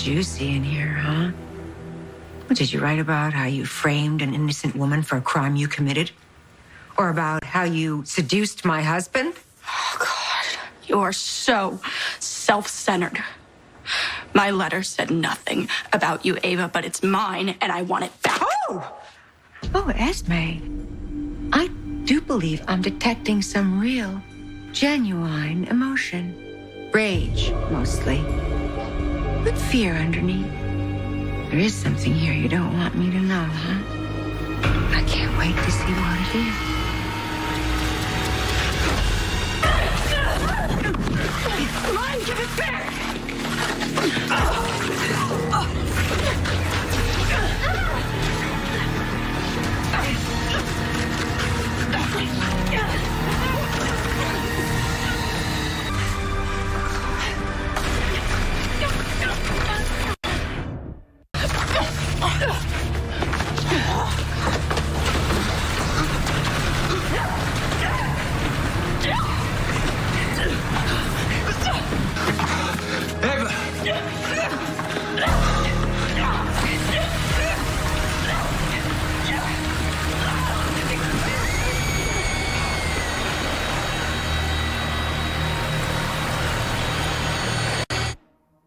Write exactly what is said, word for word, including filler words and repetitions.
juicy in here, huh? What did you write about? How you framed an innocent woman for a crime you committed? Or about how you seduced my husband? Oh, God. You are so self-centered. My letter said nothing about you, Ava, but it's mine, and I want it back. Oh! Oh, Esme. I do believe I'm detecting some real, genuine emotion. Rage, mostly. But fear underneath. There is something here you don't want me to know, huh? I can't wait to see what it is. Come on, give it back!